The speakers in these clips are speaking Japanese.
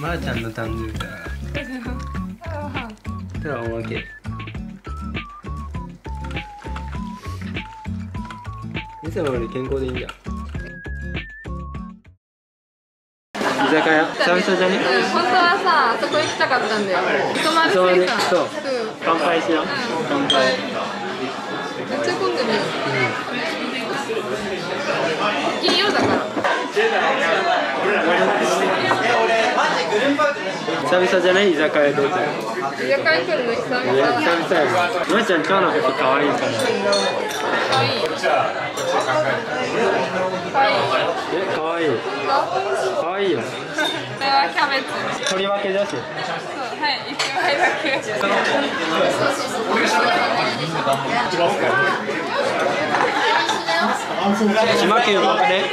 まーちゃんの誕生日だから。ではおまけ。いつもより健康でいいんだ。居酒屋久々じゃね？ 本当はさ、あそこ行きたかったんだよ。泊まる水産。 そう。乾杯しよう。乾杯。 めっちゃ混んでるよ。金曜だから。 久々じゃない？居酒屋で。居酒屋来るの久々。 久々や。まーちゃん今日の服可愛いから。 可愛い。 可愛い。可愛いよ。 これはキャベツ。 取り分けだし。 そう、はい、1枚だけ。 千葉県はね。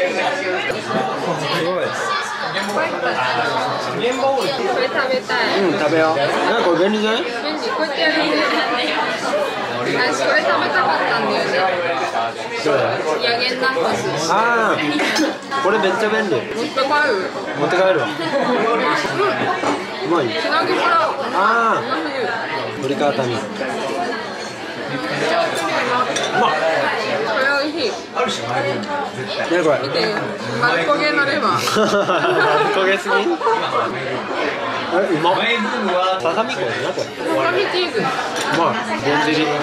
すごい。 これ食べたい。 うん、食べよう。なんかこれ便利じゃない？ 便利、こうやってやるね。私これ食べたかったんだよね。 どうだ？ ヤゲンナックス。 ああ、これめっちゃ便利。 持って帰る。 持って帰るわ。うまい。 つなぎから。 ああ。鶏皮たみ。うまっ。 これ美味しい。 ねこれ。 見て、丸焦げのレバー。 焦げすぎ？あれうまっ。ささみこれなこれ。 ささみチーズ。 うまい。ぼんじり。う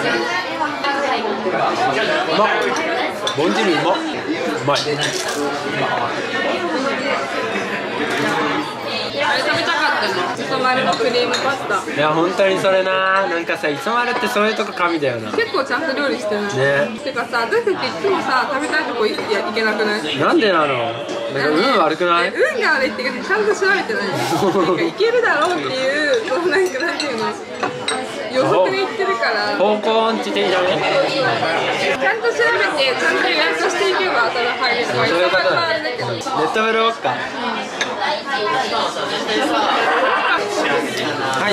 まっ。ぼんじりうまっ。うまい。 あれ食べたかったの。磯丸のクリームパスタ。 いや本当にそれな。なんかさ、磯丸ってそういうとこ神だよな。 結構ちゃんと料理してるね。 てかさ、私たちいつもさ、食べたいとこいけなくない？ なんでなの？なんか運悪くない？ 運が悪いっていうかちゃんと調べてない。なんかいけるだろうっていう、そのなんかなんていうの、予測で言ってるから。 方向音痴的だね。 ちゃんと調べて、ちゃんと予約していけばそれ入れる。 そういうことだ。 あれだけど。 レッドベルウォッカ。はい。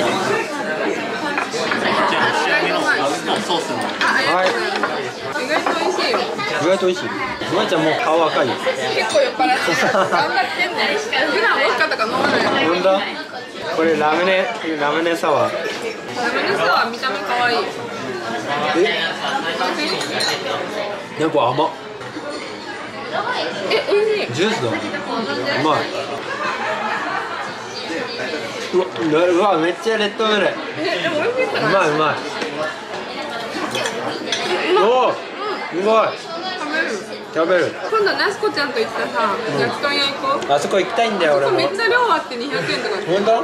はい。意外と美味しいよ。 意外と美味しい。まーちゃんもう顔赤いよ。 結構酔っ払ってる。頑張ってんね。普段ウォッカとか飲まない。 飲んだ？これラムネサワー。 ラムネサワー見た目可愛い。 なんか甘っ。 美味しい。 ジュースだ。うまい。うわめっちゃレッドベル。 でも美味しいかな。 うまいうまい。おお、うまい。食べる。 今度なしこちゃんと行ったさ、焼き鳥屋行こう。 あそこ行きたいんだよ俺も。 めっちゃ量あって200円とか。 本当？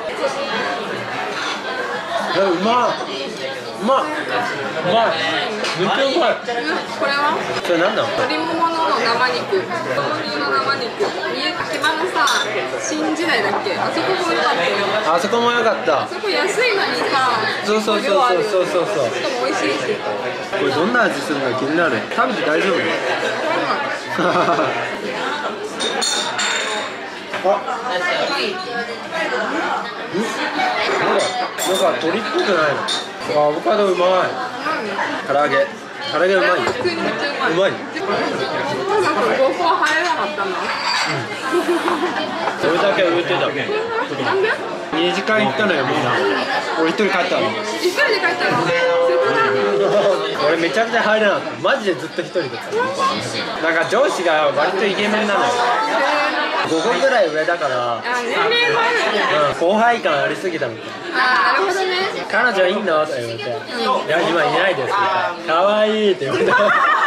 うまい。うまい。うまい。めっちゃうまい。 これは？ それ何なの？ 鶏ももの生肉。鶏の生肉。島のさ、新時代だっけ？あそこも良かったよ。 あそこも良かった。 あそこ安いのにさ、 そう。しかも美味しいし。 これどんな味するのか気になる。食べて大丈夫？なんか鶏っぽくないの？アボカドうまい。唐揚げうまい。 普通にめっちゃうまい。 うまい。 合コン入れなかったの？ それだけ売ってた。 なんで ？2時間行ったのよみんな。俺一人帰ったの。 一人で帰ったの？ 俺めちゃくちゃ入れなかった。マジでずっと一人で。なんか上司が割とイケメンなのよ。5個ぐらい上だから。 年齢もある。 後輩感ありすぎたみたいな。 なるほどね。 彼女いんの？って言われて、いや今いないですみたいな。可愛いって言われて。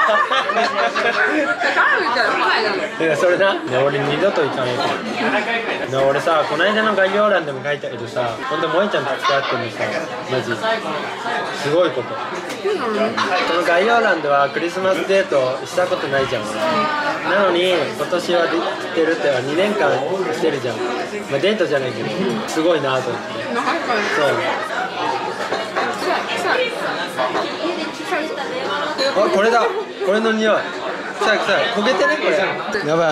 それな、俺二度と行かないから。俺さ、この間の概要欄でも書いたけどさ、本当萌ちゃんと付き合ってるのさ、マジすごいこと。この概要欄ではクリスマスデートしたことないじゃん。なのに今年はしてるって2年間してるじゃん。まあデートじゃないけど、すごいなと思って。そう。あ、これだ。これの匂い。臭い焦げてねこれ。やばい。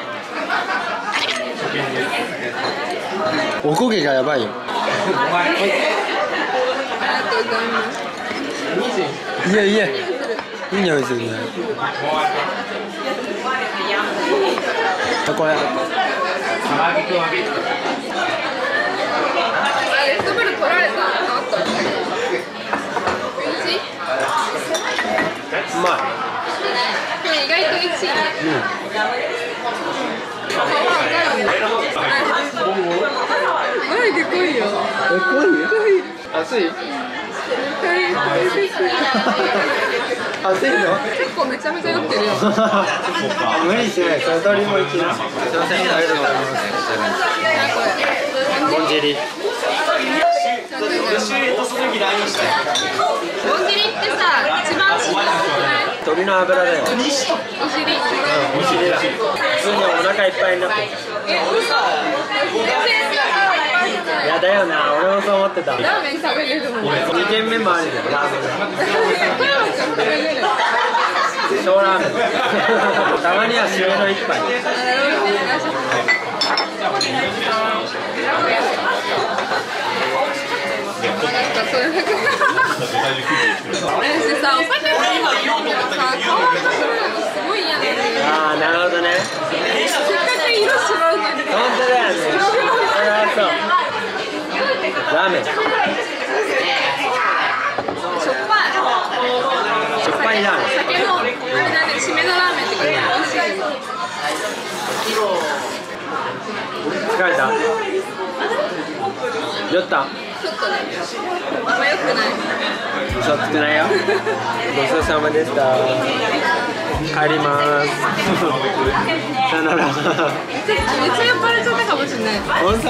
おこげがやばいよ。いやいい匂いするね。これ。 取られたなと思ったけど。美味しい？ うまい。 これ意外と美味しいね。皮赤いね。前で濃いよ。 濃い？熱い？熱いの？ 結構めちゃめちゃ酔ってるよ。 無理しない。それ鶏もいきな。すいません、ありがとうございます。ぼんじり。 ぼんじりってさ、一番しない？ 鶏の油だよ。 お尻。 お尻だ。普通にお腹いっぱいになってる。いやだよな、俺もそう思ってた。 ラーメン食べれるもん。 2軒目もあるじゃん、ラーメン。 食べれる。 小ラーメン。たまには締めの一杯。 私さ、お酒飲むのさ、顔赤くなるのすごい嫌なんだよ。 ああ、なるほどね。 せっかく色白いのに。 本当だよね。それはそう。ラーメン。しょっぱい。 しょっぱいラーメン。 酒のあれだね、締めのラーメンって感じ。美味しい。 疲れた？酔った？ ちょっとね、あんま良くない。 嘘つくないよ。ごちそうさまでした。帰ります。さよなら。 めっちゃ酔っ払っちゃったかもしれない。 本当？